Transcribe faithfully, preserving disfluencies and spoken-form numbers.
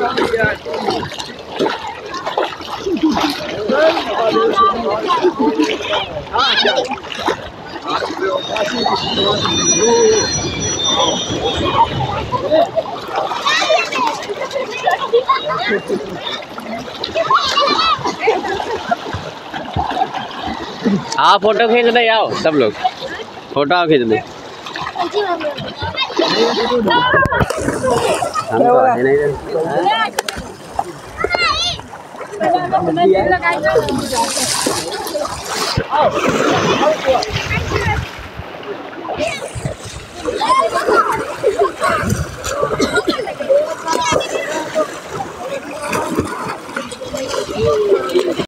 हाँ फोटो खींच ले आओ सब लोग फोटो खींच ले हम तो आए नहीं